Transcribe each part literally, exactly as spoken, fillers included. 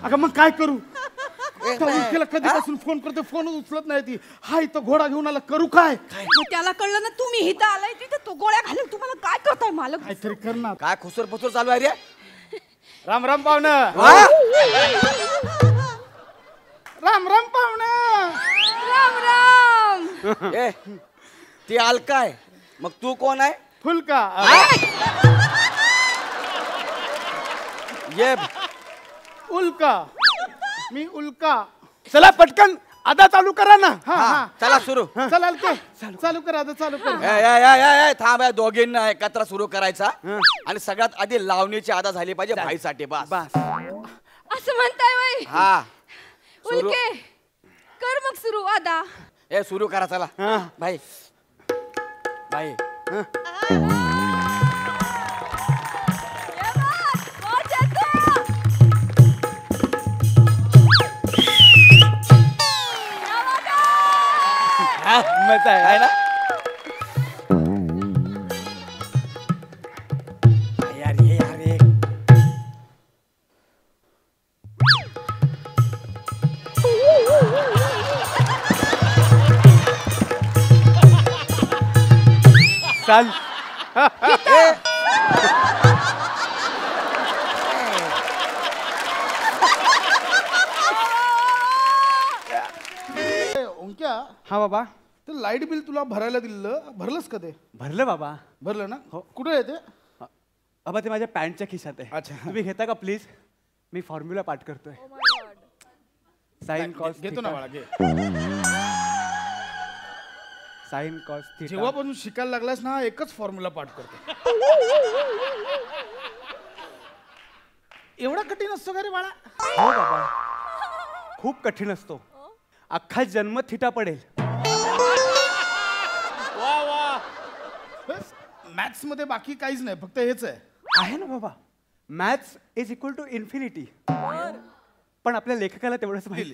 अगं मग काय करू? उलकेला कधीपासून फोन करते, फोन उचलत नाही ती. हाय तो घोडा घेऊन आला, करू काय? त्याला कळलं ना तुम्ही इथं आलाय तिथं तो गोळ्या घालून तुम्हाला काय करताय मालक? काहीतरी कर ना. काय खुसर फुसर चालू आहे रे? राम राम पाहुणं. राम राम पाहुणं. राम राम. ए ती अलका आहे, मग तू कोण आहे? फुलका. ये उल्का. मी उल्का. चला पटकन आता चालू करा ना. हा हा चला सुरू. चल अलके चालू कर आता, चालू कर. ए, ए, ए, ए, थांब या दोघींना एकत्र सुरू करायचा आणि सगळ्यात आधी लावणीची आदा झाली पाहिजे भाईसाठी. बस बस. असं म्हणताय वय? हा सुरू. उलके कर मग सुरू आदा. ए सुरू करा चला. भाई भाई मजा आहे ना. यार ये यार ये चाल. ओंक्या, हा बाबा. ते लाईट बिल तुला भरायला दिलं, भरलंस का ते? भरलं बाबा. भरलं ना? हो. कुठे आहे ते? बाबा ते माझ्या पॅन्टच्या खिशात आहे. अच्छा. तुम्ही घेता का प्लीज? मी फॉर्म्युला पाठ करतोय. साइन कॉस घेतो ना बाळा, घे. Sine cos theta. जेव्हापासून शिकायला लागलास ना, एकच फॉर्म्युला पाठ करतो. एवढा कठीण असतो का रे बाळा? हो बाबा, खूप कठीण असतो. अख्खा जन्म थिटा पडेल. मॅथ्स मध्ये बाकी काहीच नाही, फक्त हेच आहे. आहे ना बाबा, maths is equal to infinity. पण आपल्या लेखकाला तेवढंच माहिती.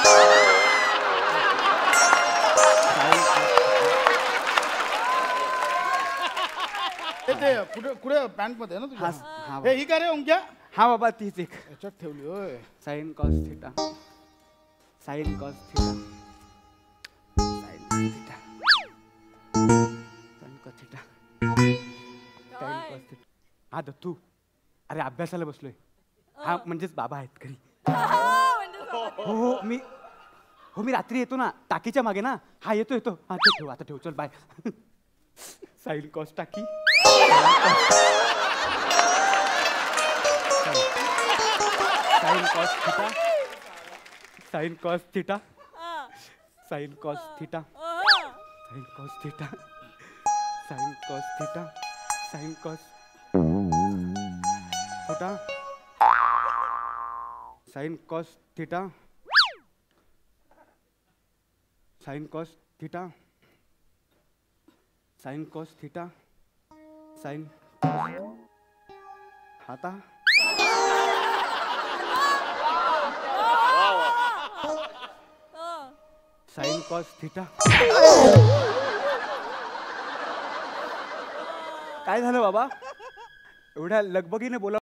ते कुठे कुठे पॅन्ट मध्ये आहे ना हा, तुझ्या? हा हे ही काय रे ओंक्या? हा बाबा, तीच एक. याच्यात ठेवली होय. Sine cos theta. Sine cos theta. Sine cos theta. Sine cos theta. Sine cos theta. हा दत्तू, अरे अभ्यासाला बसलोय. हा म्हणजेच बाबा आहेत घरी. हो हो मी हो मी रात्री येतो ना, टाकीच्या मागे ना. हा येतो येतो. हा ते ठेव, आता ठेव, चल बाय. साइन कॉस टाकी. Sine cos theta. Sine cos theta. Sine cos theta. Sine cos theta. Sine cos theta. Sine cos theta. Sine cos theta. Sine cos theta. Sine cos theta. Sine आता sine cos theta. काय झालं बाबा? एवढ्या लगबगीने बोला.